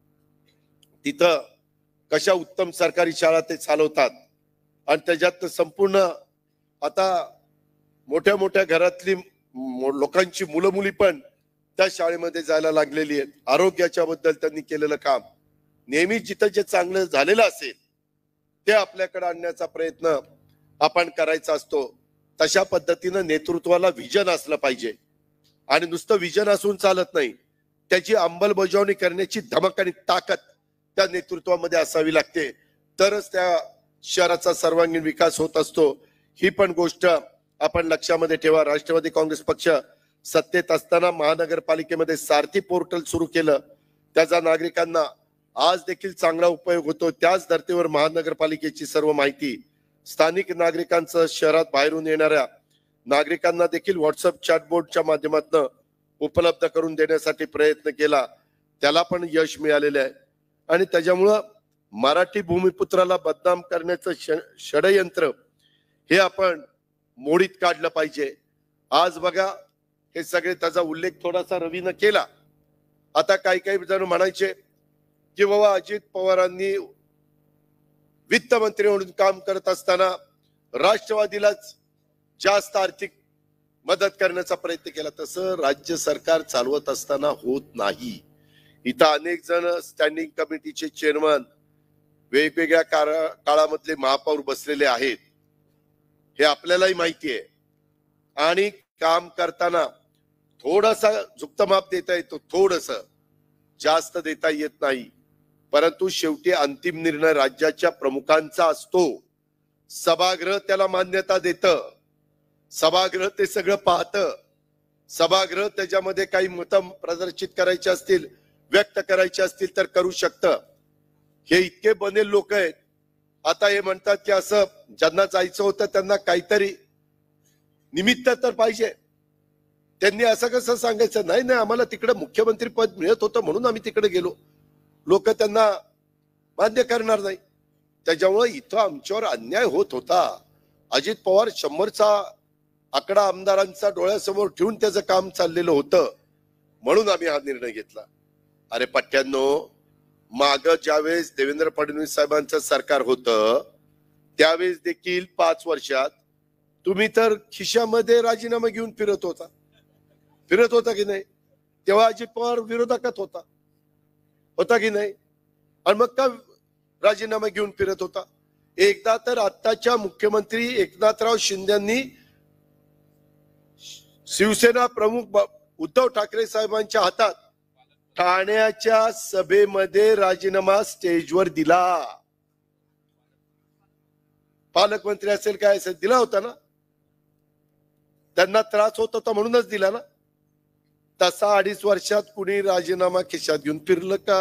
तिथं कशा उत्तम सरकारी शाळा ते चालवतात आणि त्याच्यात संपूर्ण आता मोठ्या मोठ्या घरातली लोकांची मुलं मुली पण त्या शाळेमध्ये जायला लागलेली आहेत. आरोग्याच्या बद्दल त्यांनी केलेलं काम नेहमी जिथं जे चांगलं झालेलं असेल ते आपल्याकडे आणण्याचा प्रयत्न आपण करायचा असतो. तशा पद्धतीनं नेतृत्वाला विजन असलं पाहिजे आणि नुसतं विजन असून चालत नाही, त्याची अंमलबजावणी करण्याची धमक आणि ताकद त्या नेतृत्वामध्ये असावी लागते, तरच त्या शहराचा सर्वांगीण विकास होत असतो. ही पण गोष्ट आपण लक्षामध्ये ठेवा. राष्ट्रवादी काँग्रेस पक्ष सत्तेत असताना महानगरपालिकेमध्ये सारथी पोर्टल सुरू केलं, त्याचा नागरिकांना आज देखील चांगला उपयोग होतो. त्याच धर्तीवर महानगरपालिकेची सर्व माहिती स्थानिक नागरिकांचं शहरात बाहेरून येणाऱ्या नागरिकांना देखील व्हॉट्सअप चॅटबोर्डच्या माध्यमातून उपलब्ध करून देण्यासाठी प्रयत्न केला, त्याला पण यश मिळालेलं आहे. आणि त्याच्यामुळं मराठी भूमिपुत्राला बदनाम करण्याचं षडयंत्र हे आपण मोडीत काढलं पाहिजे. आज बघा हे सगळे, त्याचा उल्लेख थोडासा रवीनं केला. आता काही काही जण म्हणायचे की बाबा अजित पवारांनी वित्तमंत्री म्हणून काम करत असताना राष्ट्रवादीलाच जास्त आर्थिक मदत करण्याचा प्रयत्न केला. तसं राज्य सरकार चालवत असताना होत नाही. इथं अनेक जण स्टँडिंग कमिटीचे चेअरमन, वेगवेगळ्या काळामधले महापौर बसलेले आहेत, हे आपल्यालाही माहिती आहे. आणि काम करताना थोडासा झुकतमाप देता येतो, थोडस जास्त देता येत नाही. परंतु शेवटी अंतिम निर्णय राज्याच्या प्रमुखांचा असतो. सभागृह त्याला मान्यता देतं, सभागृह ते सगळं पाहतं, सभागृह त्याच्यामध्ये काही मतं प्रदर्शित करायचे असतील, व्यक्त करायचे असतील तर करू शकतं. हे इतके बनेल लोक आहेत. आता हे म्हणतात की असं ज्यांना जायचं होतं त्यांना काहीतरी निमित्त तर पाहिजे. त्यांनी असं कसं सांगायचं, नाही नाही आम्हाला तिकडे मुख्यमंत्री पद मिळत होतं म्हणून आम्ही तिकडे गेलो. लोक त्यांना मान्य करणार नाही. त्याच्यामुळे इथं आमच्यावर अन्याय होत होता. अजित पवार 100चा आकडा आमदारांचा डोळ्यासमोर ठेवून त्याचं काम चाललेलं होतं, म्हणून आम्ही हा निर्णय घेतला. अरे पट्ट्यांनो, माग ज्यावेळेस देवेंद्र फडणवीस साहेबांचं सरकार होतं त्यावेळेस देखील 5 वर्षात तुम्ही तर खिशामध्ये राजीनामा घेऊन फिरत होता की नाही? तेव्हा अजित पवार विरोधकात होता की नाही? आणि मग का राजीनामा घेऊन फिरत होता? एकदा तर आत्ताच्या मुख्यमंत्री एकनाथराव शिंदेंनी शिवसेना प्रमुख उद्धव ठाकरे साहेबांच्या हातात ठाण्याच्या सभेमध्ये राजीनामा स्टेजवर दिला. पालकमंत्री असेल काय असेल दिला होता ना, त्यांना त्रास होत होता म्हणूनच दिला ना. तसा 2.5 वर्षात कुणी राजीनामा खिशात घेऊन फिरलं का?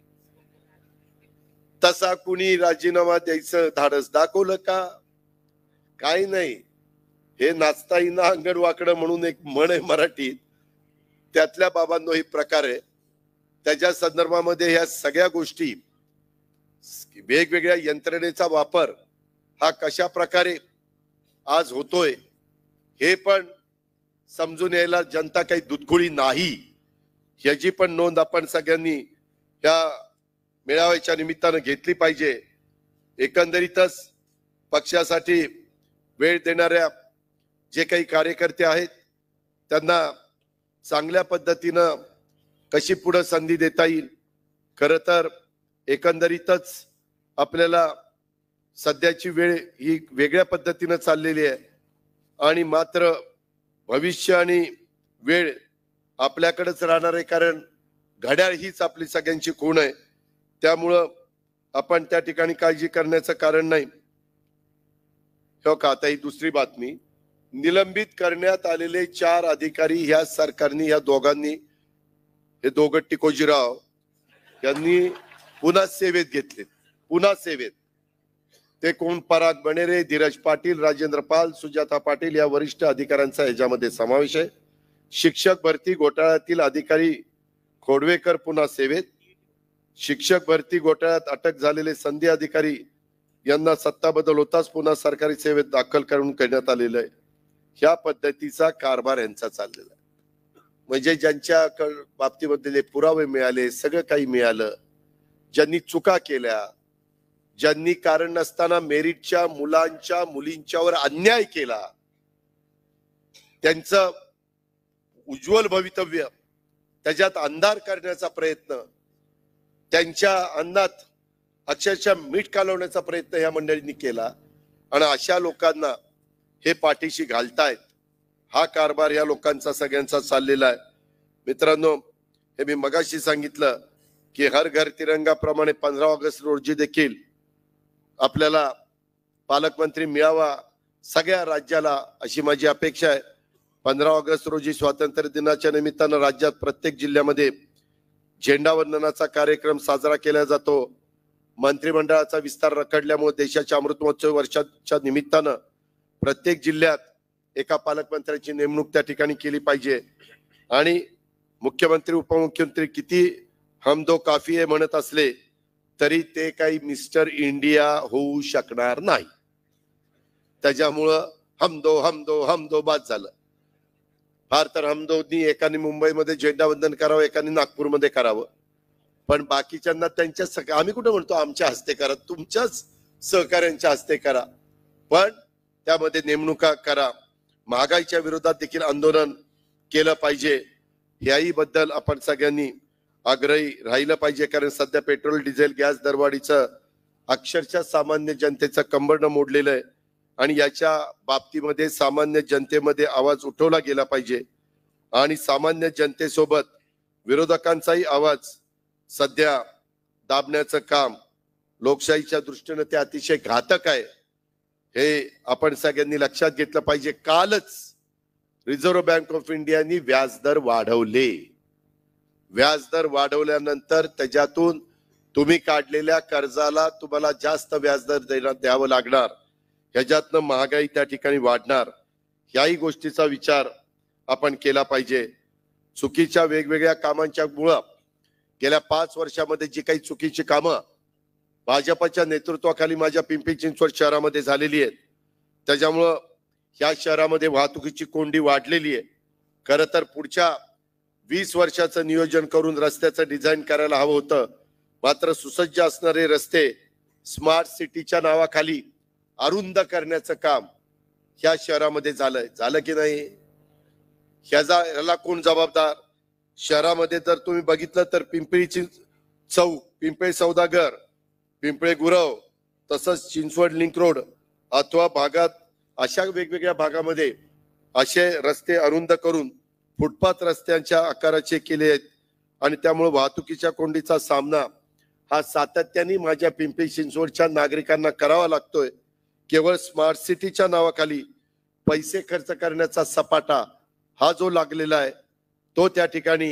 तसा कुणी राजीनामा द्यायचं धाडस दाखवलं का? काही नाही. हे नाचता येईना अंगण वाकडं म्हणून एक म्हण आहे मराठीत, त्यातल्या बाबांनो हे प्रकार आहे. त्याच्या संदर्भामध्ये ह्या सगळ्या गोष्टी, वेगवेगळ्या यंत्रणेचा वापर हा कशा प्रकारे आज होतोय हे पण समजून यायला जनता काही दुधखोळी नाही, याची पण नोंद आपण सगळ्यांनी या मेळाव्याच्या निमित्तानं घेतली पाहिजे. एकंदरीतच पक्षासाठी वेळ देणाऱ्या जे काही कार्यकर्ते आहेत त्यांना चांगल्या पद्धतीनं कशी पुढे संधी देता येईल. खरं तर एकंदरीतच आपल्याला सध्याची वेळ ही वेगळ्या पद्धतीनं चाललेली आहे आणि मात्र भविष्य आणि वेळ आपल्याकडेच राहणार आहे, कारण घड्याळ हीच आपली सगळ्यांची खूण आहे. त्यामुळं आपण त्या ठिकाणी काळजी करण्याचं कारण नाही. हो का, आता ही दुसरी बातमी, निलंबित करण्यात आलेले 4 अधिकारी ह्या सरकारने, या दोघांनी, हे दोघं टिकोजीराव यांनी पुन्हा सेवेत घेतले. पुन्हा सेवेत. ते कोण? पराग बनेरे, धीरज पाटील, राजेंद्र पाल, सुजाता पाटील या वरिष्ठ अधिकाऱ्यांचा याच्यामध्ये समावेश आहे. शिक्षक भरती घोटाळ्यातील अधिकारी खोडवेकर पुन्हा सेवेत. शिक्षक भरती घोटाळ्यात अटक झालेले संधी अधिकारी यांना सत्ता बदल होताच पुन्हा सरकारी सेवेत दाखल करून करण्यात आलेलं आहे. ह्या पद्धतीचा कारभार यांचा चाललेला आहे. म्हणजे ज्यांच्या बाबतीमधले पुरावे मिळाले, सगळं काही मिळालं, ज्यांनी चुका केल्या, ज्यांनी कारण नसताना मेरिटच्या मुलांच्या मुलींच्यावर अन्याय केला, त्यांचं उज्ज्वल भवितव्य त्याच्यात अंधार करण्याचा प्रयत्न, त्यांच्या अन्नात अक्षरशः मीठ कालवण्याचा प्रयत्न या मंडळींनी केला आणि अशा लोकांना हे पाठीशी घालतायत. हा कारभार या लोकांचा सगळ्यांचा चाललेला आहे. मित्रांनो, हे मी मगाशी सांगितलं की हर घर तिरंगा प्रमाणे 15 ऑगस्ट रोजी देखील आपल्याला पालकमंत्री मिळावा सगळ्या राज्याला, अशी माझी अपेक्षा आहे. 15 ऑगस्ट रोजी स्वातंत्र्य दिनाच्या निमित्तानं राज्यात प्रत्येक जिल्ह्यामध्ये झेंडा वंदनाचा कार्यक्रम साजरा केला जातो. मंत्रिमंडळाचा विस्तार रखडल्यामुळे देशाच्या अमृत महोत्सव वर्षाच्या निमित्तानं प्रत्येक जिल्ह्यात एका पालकमंत्र्याची नेमणूक त्या ठिकाणी केली पाहिजे. आणि मुख्यमंत्री उपमुख्यमंत्री किती हम दो काफी आहे म्हणत असले तरी ते काही मिस्टर इंडिया होऊ शकणार नाही. त्याच्यामुळं हम दो बाद झालं. फार तर हम दोनी एकाने मुंबईमध्ये झेंडा वंदन करावं, एकाने नागपूरमध्ये करावं, पण बाकीच्यांना त्यांच्या आम्ही कुठं म्हणतो आमच्या हस्ते करा, तुमच्याच सहकार्यांच्या हस्ते करा, पण त्यामध्ये नेमणुका करा. महागाईच्या विरोधात देखील आंदोलन केलं पाहिजे. याही बद्दल आपण सगळ्यांनी आग्रही राहिलं पाहिजे, कारण सध्या पेट्रोल डिझेल गॅस दरवाढीचं अक्षरशः सामान्य जनतेचं कंबरडं मोडलेलं आहे आणि याच्या बाबतीमध्ये सामान्य जनतेमध्ये आवाज उठवला गेला पाहिजे. आणि सामान्य जनतेसोबत विरोधकांचाही आवाज सध्या दाबण्याचं काम लोकशाहीच्या दृष्टीने ते अतिशय घातक आहे, हे आपण सगळ्यांनी लक्षात घेतलं पाहिजे. कालच रिझर्व्ह बँक ऑफ इंडियानी व्याजदर वाढवले. व्याजदर वाढवल्यानंतर त्याच्यातून तुम्ही काढलेल्या कर्जाला तुम्हाला जास्त व्याजदर द्यावं लागणार, ह्याच्यातनं महागाई त्या ठिकाणी वाढणार. याही गोष्टीचा विचार आपण केला पाहिजे. चुकीच्या वेगवेगळ्या कामांच्या मुळे गेल्या 5 वर्षामध्ये जी काही चुकीची कामं भाजपच्या नेतृत्वाखाली माझ्या पिंपरी चिंचवड शहरामध्ये झालेली आहेत, त्याच्यामुळं या शहरामध्ये वाहतुकीची कोंडी वाढलेली आहे. खरं तर पुढच्या 20 वर्षाचं नियोजन करून रस्त्याचं डिझाईन करायला हवं होतं, मात्र सुसज्ज असणारे रस्ते स्मार्ट सिटीच्या नावाखाली अरुंद करण्याचं काम ह्या शहरामध्ये झालं की नाही, ह्याला कोण जबाबदार? शहरामध्ये जर तुम्ही बघितलं तर पिंपरी चौक, पिंपळे सौदागर, पिंपळे गुरव, तसंच चिंचवड लिंक रोड अथवा भागात अशा वेगवेगळ्या भागामध्ये असे रस्ते अरुंद करून फुटपाथ रस्त्यांच्या आकाराचे केले आहेत आणि त्यामुळे वाहतुकीच्या कोंडीचा सामना हा सातत्याने माझ्या पिंपरी चिंचवडच्या नागरिकांना करावा लागतोय. केवळ स्मार्ट सिटीच्या नावाखाली पैसे खर्च करण्याचा सपाटा हा जो लागलेला आहे तो त्या ठिकाणी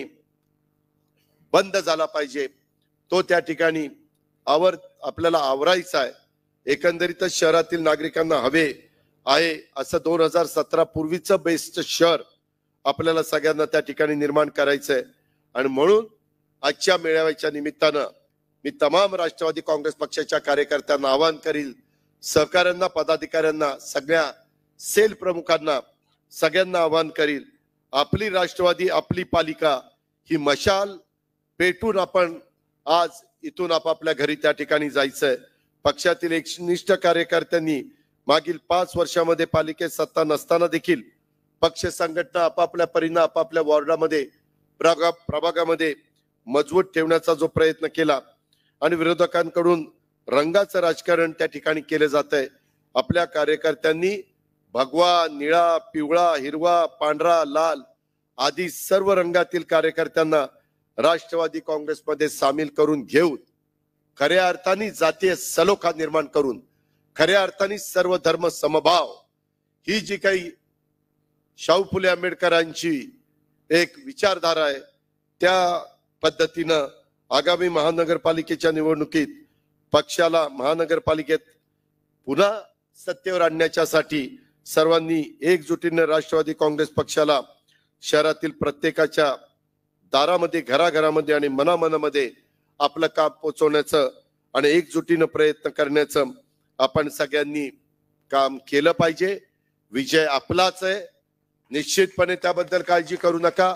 बंद झाला पाहिजे. तो त्या ठिकाणी आपल्याला आवरायचा आहे. एकंदरीतच शहरातील नागरिकांना हवे आहे असं 2017 पूर्वीचं बेस्ट शहर आपल्याला सगळ्यांना त्या ठिकाणी निर्माण करायचंय. आणि म्हणून आजच्या मेळाव्याच्या निमित्तानं मी तमाम राष्ट्रवादी काँग्रेस पक्षाच्या कार्यकर्त्यांना आवाहन करील, सहकाऱ्यांना, पदाधिकाऱ्यांना, सगळ्या सेल प्रमुखांना सगळ्यांना आवाहन करील, आपली राष्ट्रवादी, आपली पालिका ही मशाल पेटून आपण आज इथून आपापल्या घरी त्या ठिकाणी जायचंय. पक्षातील एकनिष्ठ कार्यकर्त्यांनी मागील 5 वर्षामध्ये पालिकेत सत्ता नसताना देखील पक्ष संघटना आपापल्या परीने आपापल्या वॉर्डामध्ये प्रभागामध्ये मजबूत ठेवण्याचा जो प्रयत्न केला आणि विरोधकांकडून रंगाचं राजकारण त्या ठिकाणी केले जात आहे. आपल्या कार्यकर्त्यांनी भगवा, निळा, पिवळा, हिरवा, पांढरा, लाल आदी सर्व रंगातील कार्यकर्त्यांना राष्ट्रवादी काँग्रेसमध्ये सामील करून घेऊन खऱ्या अर्थाने जातीय सलोखा निर्माण करून खऱ्या अर्थाने सर्व धर्म समभाव ही जी काही शाहू फुले आंबेडकरांची एक विचारधारा आहे त्या पद्धतीनं आगामी महानगरपालिकेच्या निवडणुकीत पक्षाला महानगरपालिकेत पुन्हा सत्तेवर आणण्याच्यासाठी सर्वांनी एकजुटीने राष्ट्रवादी काँग्रेस पक्षाला शहरातील प्रत्येकाच्या दारामध्ये, घराघरामध्ये आणि मनामनामध्ये आपलं काम पोहोचवण्याचं आणि एकजुटीनं प्रयत्न करण्याचं आपण सगळ्यांनी काम केलं पाहिजे. विजय आपलाच आहे, निश्चितपणे त्याबद्दल काळजी करू नका.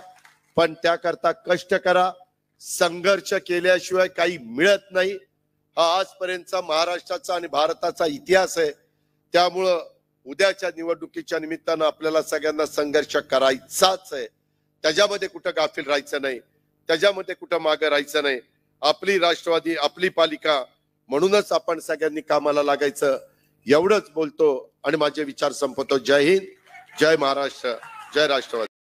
पण त्याकरता कष्ट करा. संघर्ष केल्याशिवाय काही मिळत नाही. हा आजपर्यंतचा महाराष्ट्राचा आणि भारताचा इतिहास आहे. त्यामुळं उद्याच्या निवडणुकीच्या निमित्तानं आपल्याला सगळ्यांना संघर्ष करायचाच आहे. त्याच्यामध्ये कुठं गाफील राहायचं नाही, त्याच्यामध्ये कुठं मागं राहायचं नाही. आपली राष्ट्रवादी, आपली पालिका, म्हणूनच आपण सगळ्यांनी कामाला लागायचं. एवढंच बोलतो आणि माझे विचार संपवतो. जय हिंद, जय महाराष्ट्र, जय राष्ट्रवादी.